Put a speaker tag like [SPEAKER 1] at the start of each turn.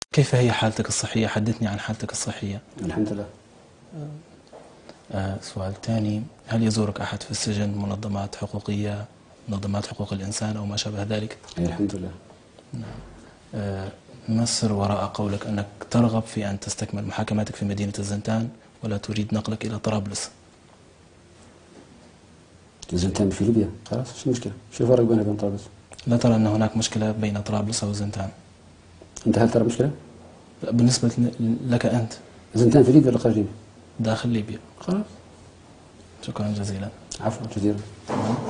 [SPEAKER 1] كيف هي حالتك الصحية؟ حدثني عن حالتك الصحية.
[SPEAKER 2] الحمد لله.
[SPEAKER 1] سؤال ثاني، هل يزورك أحد في السجن؟ منظمات حقوقية، منظمات حقوق الإنسان أو ما شابه ذلك؟
[SPEAKER 2] الحمد لله.
[SPEAKER 1] ما السر وراء قولك أنك ترغب في أن تستكمل محاكماتك في مدينة الزنتان ولا تريد نقلك إلى طرابلس؟
[SPEAKER 2] الزنتان في ليبيا، خلاص شو المشكلة؟ شو الفرق بينها وبين طرابلس؟
[SPEAKER 1] لا ترى أن هناك مشكلة بين طرابلس أو الزنتان؟
[SPEAKER 2] أنت هل ترى مشكلة؟
[SPEAKER 1] بالنسبة لك أنت؟
[SPEAKER 2] الزنتان في ليبيا ولا خارج ليبيا؟
[SPEAKER 1] داخل ليبيا.
[SPEAKER 2] خلاص.
[SPEAKER 1] شكرا جزيلا.
[SPEAKER 2] عفوا جزيلا.